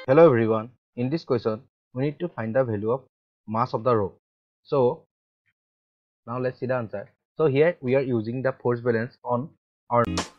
Hello everyone. In this question, we need to find the value of mass of the rope. So now let's see the answer. So here we are using the force balance on Aarna.